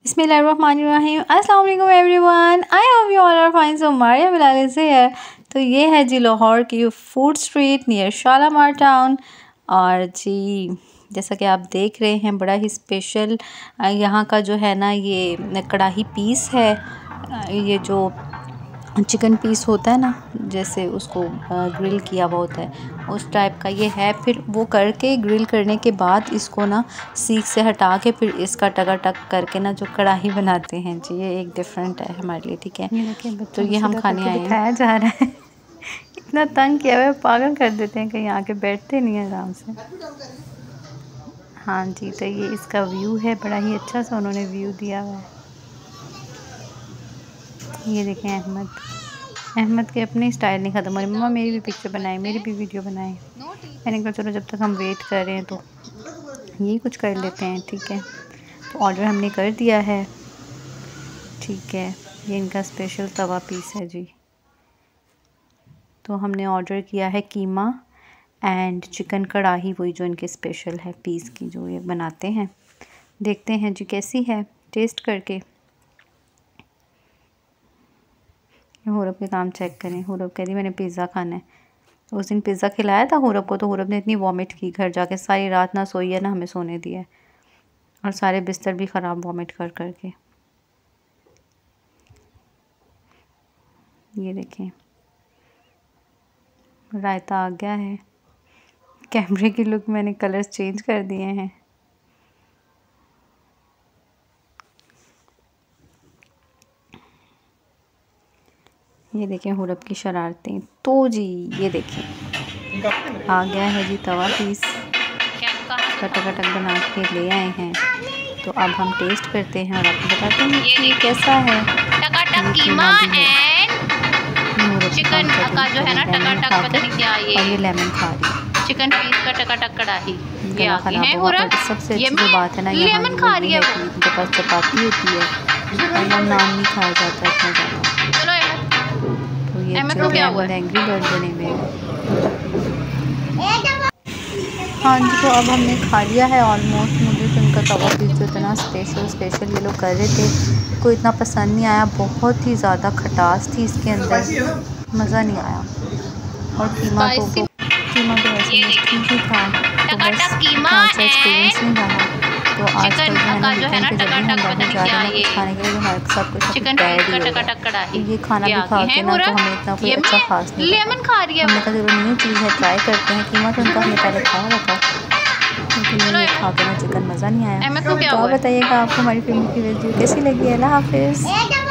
बिस्मिल्लाहिर्रहमानिर्रहीम। अस्सलाम वालेकुम everyone, I hope you all are fine. So Maria Bilal से है। तो ये है जी लाहौर की food street near Shalamar town. और जी जैसा कि आप देख रहे हैं बड़ा ही स्पेशल यहाँ का जो है ना ये कढ़ाई पीस है। ये जो चिकन पीस होता है ना, जैसे उसको ग्रिल किया हुआ होता है उस टाइप का ये है। फिर वो करके ग्रिल करने के बाद इसको ना सीख से हटा के फिर इसका टका टक करके ना जो कढ़ाई बनाते हैं जी, ये एक डिफरेंट है हमारे लिए। ठीक है, तो ये हम खाने आए हैं। जा रहा है इतना तंग किया हुआ है, पागल कर देते हैं, कहीं आके बैठते नहीं है आराम से। हाँ जी, तो ये इसका व्यू है, बड़ा ही अच्छा सा उन्होंने व्यू दिया हुआ है। ये देखें अहमद के अपने स्टाइल नहीं ख़त्म हो रही। मम्मा मेरी भी पिक्चर बनाए, मेरी भी वीडियो बनाए। मैंने कहा चलो जब तक हम वेट कर रहे हैं तो यही कुछ कर लेते हैं। ठीक है, तो ऑर्डर हमने कर दिया है। ठीक है, ये इनका स्पेशल तवा पीस है जी। तो हमने ऑर्डर किया है कीमा एंड चिकन कढ़ाई, वही जो इनके स्पेशल है पीस की जो ये बनाते हैं। देखते हैं जी कैसी है, टेस्ट करके। हुरब के काम चेक करें। हुरब कह रही मैंने पिज़्ज़ा खाना है। उस दिन पिज़्ज़ा खिलाया था हुरब को, तो हुरब ने इतनी वॉमिट की घर जाके, सारी रात ना सोई है ना हमें सोने दिया, और सारे बिस्तर भी ख़राब वॉमिट कर करके। ये देखें रायता आ गया है। कैमरे की लुक मैंने कलर्स चेंज कर दिए हैं। ये देखें हुरब की शरारतें। तो जी ये देखें आ गया है जी तवा पीस, कटक बना के ले आए हैं। तो अब हम टेस्ट करते हैं और आपको बताते हैं कि कैसा है। चिकन का जो है ना टकाटक, पता नहीं क्या ये लेमन खा रही है। चिकन पीस का टकाटक कढ़ाई ये गला आती है। और सबसे अच्छी जो बात है ना यहाँ लेमन खा रही है कि इनके पास चपाती होती है और यहाँ नान नहीं खाया जाता इतना ज़्यादा। चलो तो ये एंग्री बर्ड बने हुए हैं। हाँ जी, तो अब हमने खा लिया है ऑलमोस्ट। मुझे तो इनका तवा पीस जो इतना स्पेशल ये लोग कर रहे थे, कोई इतना पसंद नहीं आया। बहुत ही ज़्यादा खटास थी इसके अंदर, मज़ा नहीं आया। और कीमा तो ऐसे ठीक ही था, तो बस अच्छा एक्सपीरियंस नहीं रहा। तो आज कल जो है ना जब भी हम बाहर जा रहे हैं खाने के लिए, हमारे साथ कुछ ये खाना भी खा के ना तो हमें इतना कोई अच्छा खास नहीं लगा। हमने कहा जरूर न्यू चीज़ है, ट्राई करते हैं। कीमा तो उनका हमने पहले खाया हुआ था, लेकिन ये खा के ना चिकन मज़ा नहीं आया। तो आप बताइएगा आपको हमारी फिल्म की वीडियो कैसी लगी है। अल्लाह हाफिज़।